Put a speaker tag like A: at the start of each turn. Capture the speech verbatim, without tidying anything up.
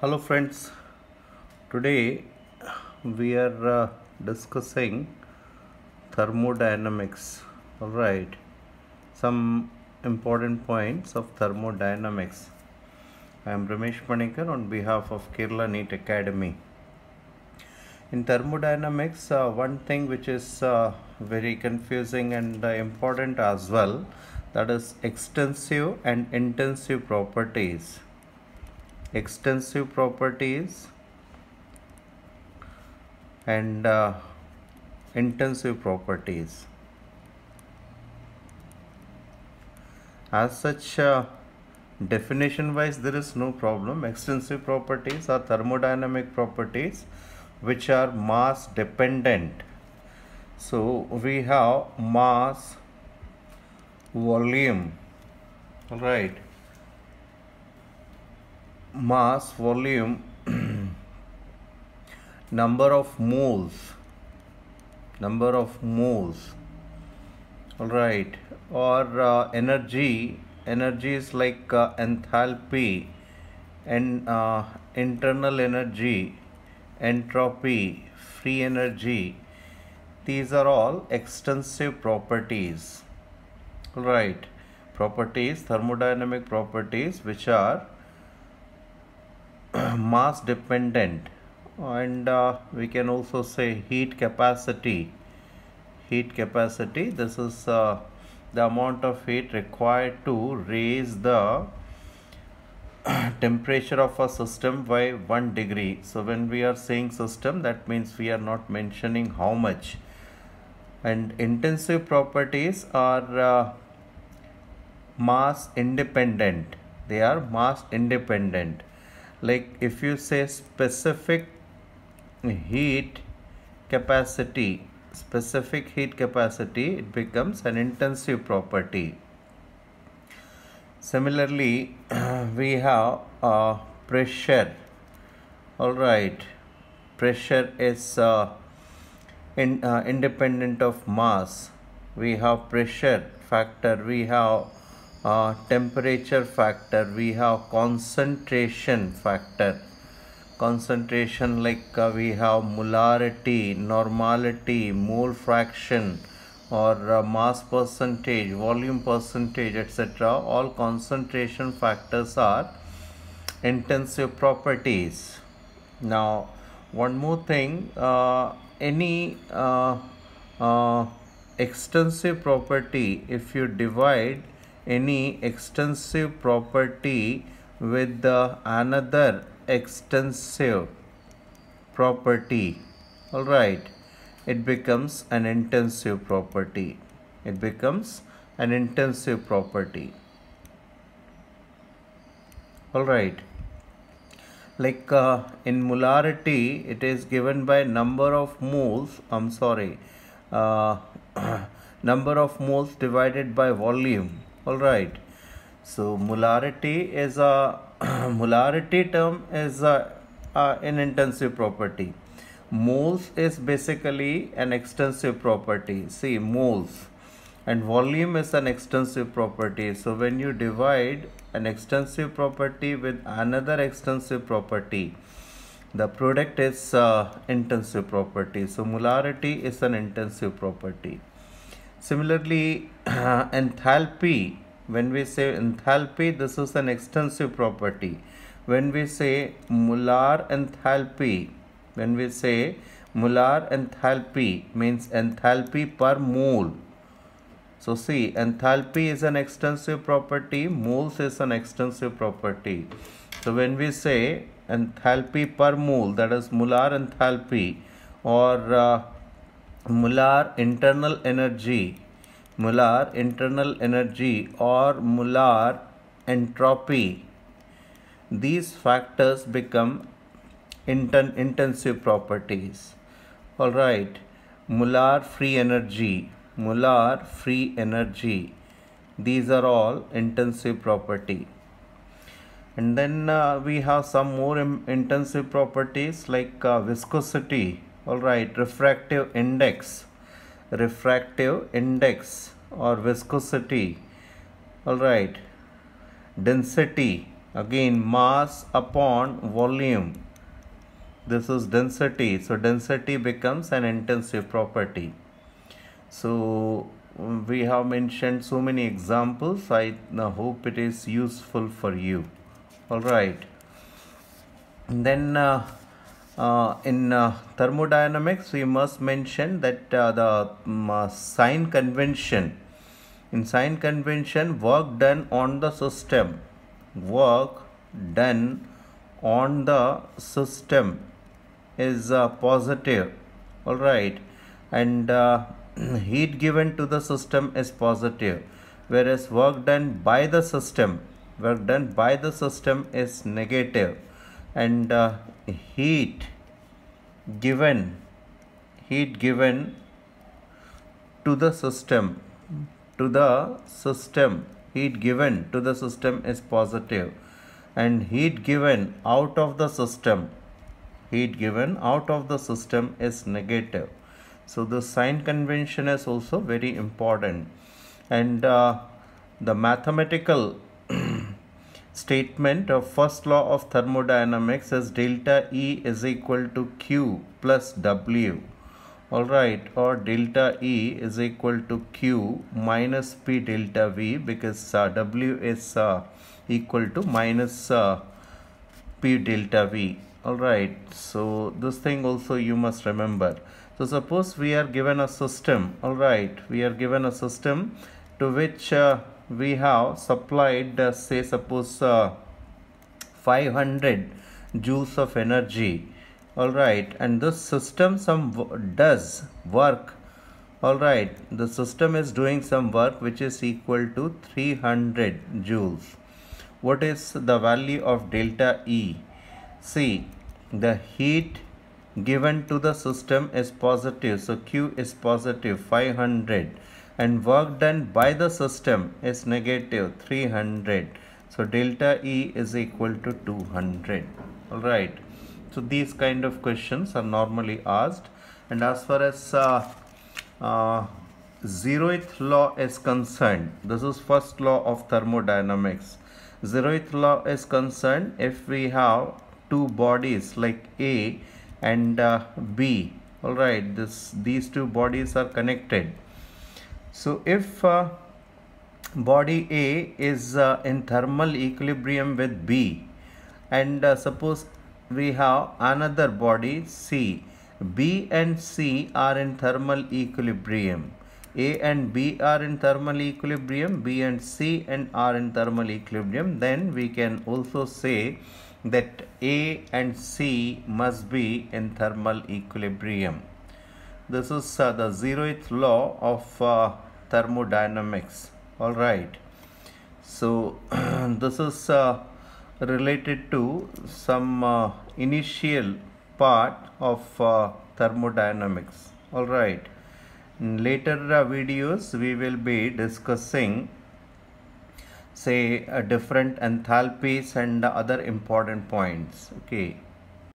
A: Hello friends, today we are uh, discussing thermodynamics. Alright, some important points of thermodynamics. I am Ramesh Panikar on behalf of Kerala NEET Academy. In thermodynamics, uh, one thing which is uh, very confusing and uh, important as well, that is extensive and intensive properties. Extensive properties and uh, intensive properties. As such, uh, definition wise there is no problem. Extensive properties are thermodynamic properties which are mass dependent. So we have mass, volume, right? Mass, volume, number of moles, number of moles, all right, or uh, energy. Energy is like uh, enthalpy and uh, internal energy, entropy, free energy. These are all extensive properties, all right, properties, thermodynamic properties which are mass dependent. And uh, we can also say heat capacity. Heat capacity, this is uh, the amount of heat required to raise the temperature of a system by one degree. So when we are saying system, that means we are not mentioning how much. And intensive properties are uh, mass independent. They are mass independent. Like if you say specific heat capacity, specific heat capacity, it becomes an intensive property. Similarly, we have uh, pressure. All right, pressure is uh, in, uh, independent of mass. We have pressure factor, we have uh, temperature factor, we have concentration factor. Concentration, like uh, we have molarity, normality, mole fraction, or uh, mass percentage, volume percentage, et cetera. All concentration factors are intensive properties. Now, one more thing, uh, any uh, uh, extensive property, if you divide any extensive property with uh, another extensive property, all right, it becomes an intensive property. It becomes an intensive property. All right, like uh, in molarity, it is given by number of moles. I'm sorry, uh, number of moles divided by volume. All right, so molarity is a molarity term is a, a, an intensive property. Moles is basically an extensive property. See, moles, and volume is an extensive property. So when you divide an extensive property with another extensive property, the product is uh, intensive property. So molarity is an intensive property. Similarly, enthalpy, when we say enthalpy, this is an extensive property. When we say molar enthalpy, when we say molar enthalpy, means enthalpy per mole. So see, enthalpy is an extensive property, moles is an extensive property. So when we say enthalpy per mole, that is molar enthalpy, or uh, molar internal energy, molar internal energy, or molar entropy, these factors become inten intensive properties. All right, molar free energy, molar free energy, these are all intensive property. And then uh, we have some more intensive properties like uh, viscosity. All right, refractive index, refractive index or viscosity. All right, density, Again, mass upon volume. This is density. So density becomes an intensive property. So we have mentioned so many examples. I hope it is useful for you. All right. And then uh, uh, in uh, thermodynamics, we must mention that uh, the um, uh, sign convention. In sign convention, work done on the system. Work done on the system is uh, positive. All right. And uh, heat given to the system is positive, whereas work done by the system work done by the system is negative. And uh, heat given heat given to the system to the system heat given to the system is positive, and heat given out of the system heat given out of the system is negative. So the sign convention is also very important. And uh, the mathematical statement of first law of thermodynamics is delta E is equal to Q plus W. All right, or delta E is equal to Q minus P delta V, because uh, W is uh, equal to minus uh, P delta V. All right, so this thing also you must remember. So suppose we are given a system. All right, we are given a system to which uh, we have supplied uh, say suppose uh, five hundred joules of energy. All right, and this system some does work. All right, the system is doing some work which is equal to three hundred joules. What is the value of delta E? See, the heat given to the system is positive, so Q is positive five hundred, and work done by the system is negative three hundred, so delta E is equal to two hundred. All right, so these kind of questions are normally asked. And as far as uh, uh, zeroth law is concerned, this is first law of thermodynamics. Zeroth law is concerned, if we have two bodies like A and uh, B, all right, this these two bodies are connected. So if uh, body A is uh, in thermal equilibrium with B, and uh, suppose we have another body C, B and C are in thermal equilibrium. A and B are in thermal equilibrium, B and C and are in thermal equilibrium, then we can also say that A and C must be in thermal equilibrium. This is uh, the zeroth law of uh, thermodynamics. All right. So this is uh, related to some uh, initial part of uh, thermodynamics. All right. In later uh, videos we will be discussing say uh, different enthalpies and uh, other important points. Okay.